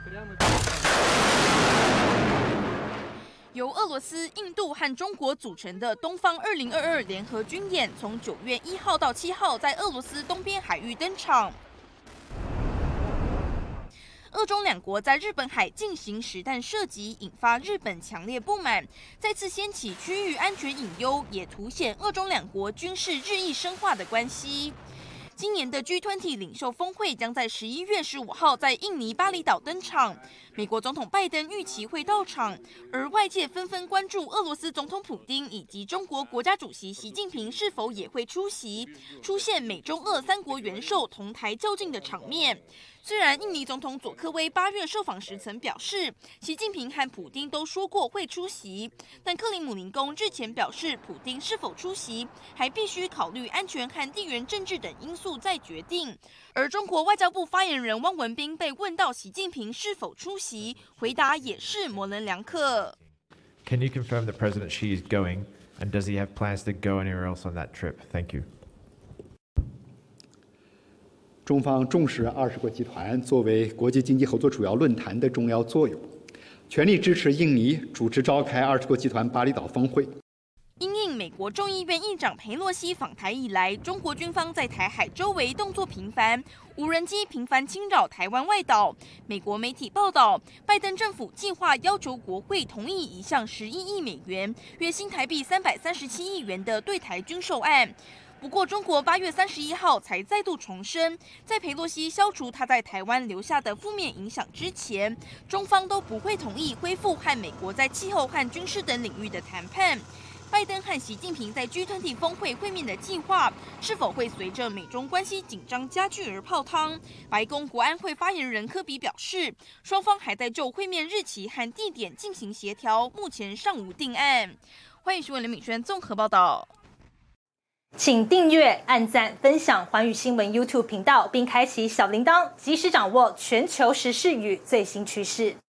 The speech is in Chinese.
由俄罗斯、印度和中国组成的东方2022联合军演，从9月1号到7号在俄罗斯东边海域登场。俄中两国在日本海进行实弹射击，引发日本强烈不满，再次掀起区域安全隐忧，也凸显俄中两国军事日益深化的关系。今年的 G20 领袖峰会将在11月15号在印尼巴厘岛登场，美国总统拜登预期会到场，而外界纷纷关注俄罗斯总统普丁以及中国国家主席习近平是否也会出席，出现美中俄3国元首同台较劲的场面。虽然印尼总统佐科威8月受访时曾表示，习近平和普丁都说过会出席，但克里姆林宫日前表示，普丁是否出席还必须考虑安全和地缘政治等因素再决定。而中国外交部发言人汪文斌被问到习近平是否出席，回答也是模棱两可。 Can you confirm that President Xi is going, and does he have plans to go anywhere else on that trip? Thank you. 中方重视20国集团作为国际经济合作主要论坛的重要作用，全力支持印尼主持召开20国集团巴厘岛峰会。 因应美国众议院议长裴洛西访台以来，中国军方在台海周围动作频繁，无人机频繁侵扰台湾外岛。美国媒体报道，拜登政府计划要求国会同意一项11亿美元（约新台币337亿元）的对台军售案。不过，中国8月31号才再度重申，在裴洛西消除他在台湾留下的负面影响之前，中方都不会同意恢复和美国在气候和军事等领域的谈判。拜登和习近平在 G20 峰会会面的计划，是否会随着美中关系紧张加剧而泡汤？白宫国安会发言人科比表示，双方还在就会面日期和地点进行协调，目前尚无定案。欢迎询问林敏轩综合报道。 请订阅、按赞、分享寰宇新闻 YouTube 频道，并开启小铃铛，及时掌握全球时事与最新趋势。